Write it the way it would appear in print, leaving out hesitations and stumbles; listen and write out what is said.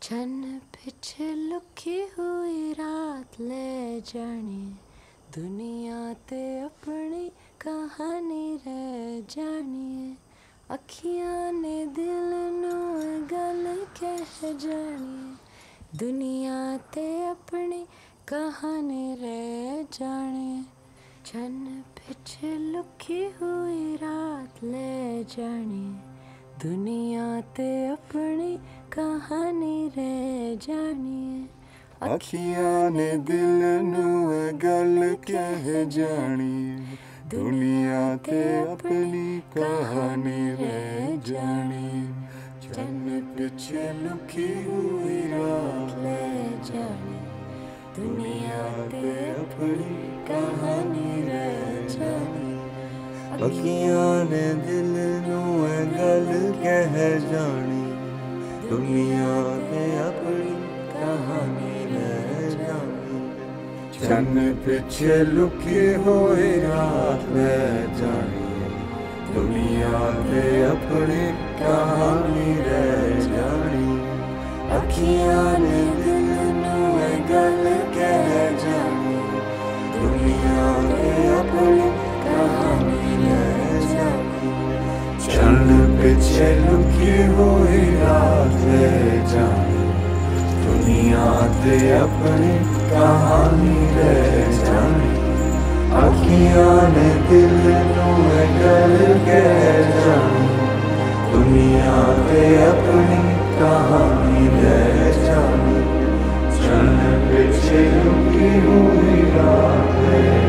छन पिछे लुकी हुई रात ले जानी, दुनिया ते अपनी कहानी रह जानी। अखियां ने दिल नू गल कह जानी, दुनिया ते अपनी कहानी रह जानी। छन पिछे लुकी हुई रात ले जानी, दुनिया ते अपनी कहानी रह जानी। अखियां ने दिल नू गल कह जानी, दुनिया ते अपनी कहानी रह जानी। चन पिछे लुकी हुई रात ले जानी, दुनिया ते अपनी कहानी रह जानी। अखियां ने दिल नू गल कह जानी, दुनिया ते अपनी कहानी रह जानी। चन पिछे लुकी हुई रात रह जानी, दुनिया ते अपनी कहानी रह जानी। अखियां ने दिल नू गल कह जानी, दुनिया ते अपनी कहानी रह जानी। चन पिछे लुकी हुई रात रह जानी, दुनिया ते अपनी कहानी रह जानी। अखियां ने दिल नू गल कह जानी, दुनिया ते अपनी कहानी रह जानी। चन पिछे लुकी हुई रात रह